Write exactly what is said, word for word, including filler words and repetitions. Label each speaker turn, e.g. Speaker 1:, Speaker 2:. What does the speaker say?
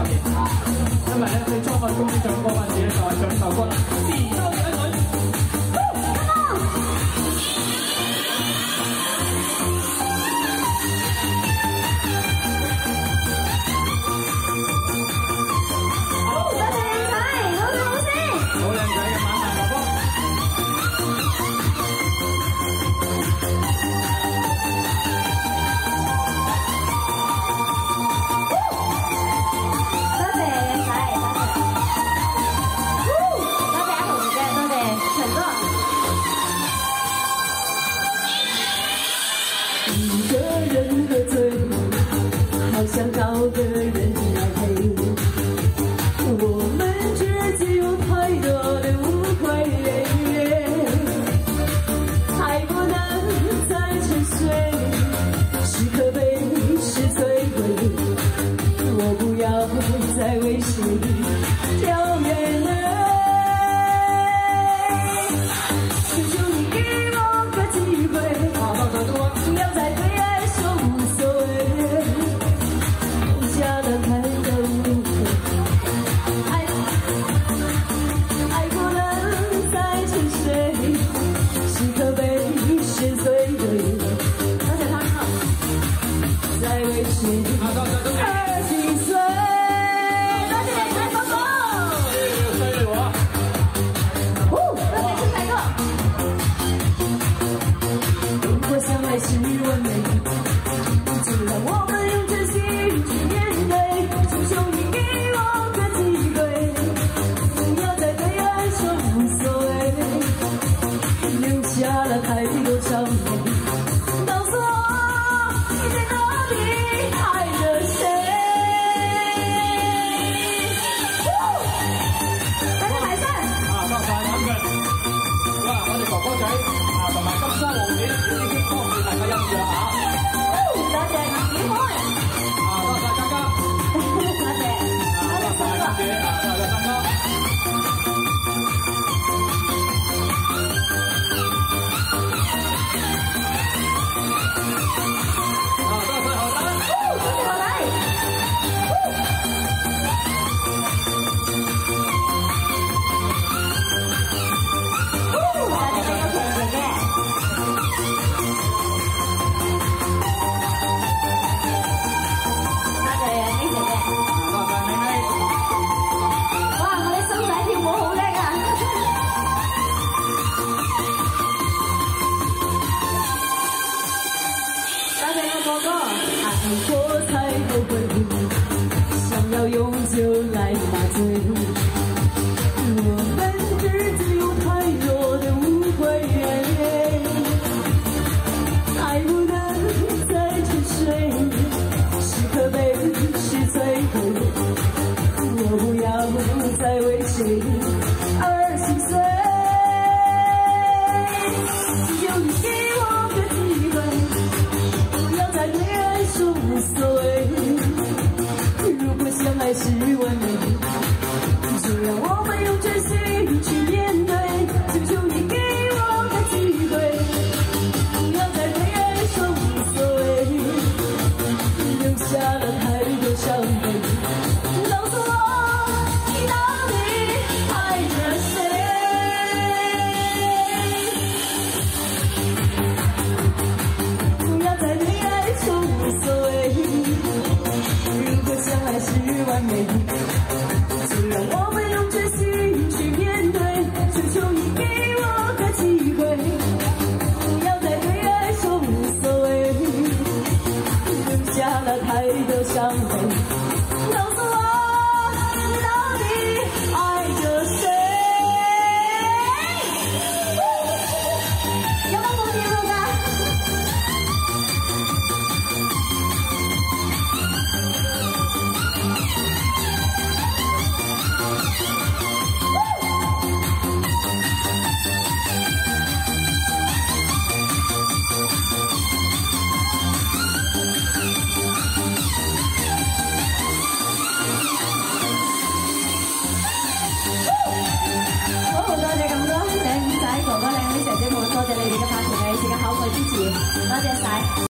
Speaker 1: 十年啊！因為咧，你初愛公司唱歌嗰陣時咧，就係唱呢首歌啦，《時收野女》。
Speaker 2: 一个人喝醉，好想找个人来陪。我们之间有太多的误会，爱不能再沉睡，是可悲是摧毁。我不要再为谁掉眼泪，求求你给我个机会。 不要再对爱说无所谓，留下了太多误会。爱爱不能再沉睡，是可悲是摧毁。而且他唱，在为谁而心碎。多谢你蔡哥哥，
Speaker 1: 犀利喎！
Speaker 2: 哦，多謝青仔哥。 如果相爱是完美，就让我们用真心去面对。求求你给我个机会，不要再对爱说无所谓，留下了太多伤悲。告诉我你在哪里爱着谁？大家海山
Speaker 1: 啊，多謝啱嘅。好啦，我哋哥哥仔啊，同埋金沙王子已經幫住大家音樂啊！
Speaker 2: 多謝葉開，
Speaker 1: 啊，多謝嘉嘉，
Speaker 2: 多謝，多謝三哥，
Speaker 1: 姐啊，多謝三哥。
Speaker 2: 我才后悔，想要用酒来麻醉。我们之间有太多的误会，爱不能再沉睡，是可悲是摧毁。我不要再为谁而心碎，求你给我个机会，不要再对爱说无所谓。如果相爱是完美，就让我们用真心去面对。求求你给我个机会，不要再对爱说无所谓，留下了太多伤悲。告诉我你到底爱着谁？不要再对爱说无所谓。如果相爱是完美，就让我们用真心去面对。求求你给我个机会，不要再对爱说无所谓，留下了太多伤悲。告诉我你到底爱着谁？有冇冇記錄㗎？多謝你哋嘅拍攝，你哋嘅口愛支持，多謝晒。